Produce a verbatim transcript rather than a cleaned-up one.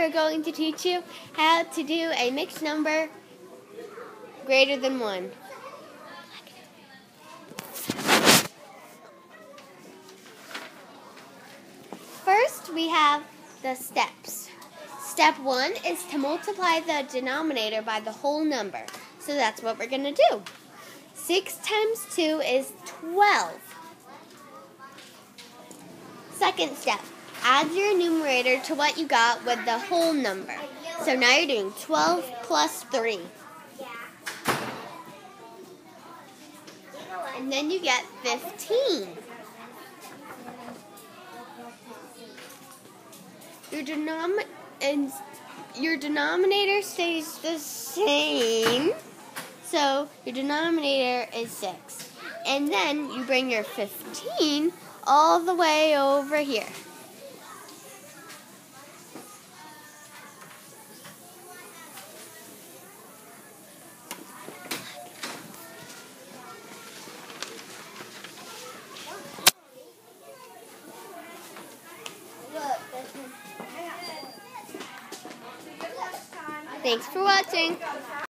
we're going to teach you how to do a mixed number greater than one. First, we have the steps. Step one is to multiply the denominator by the whole number. So that's what we're going to do. six times two is twelve. Second step, add your numerator to what you got with the whole number. So now you're doing twelve plus three. And then you get fifteen. Your denom- and your denominator stays the same. So your denominator is six. And then you bring your fifteen all the way over here. Thanks for watching.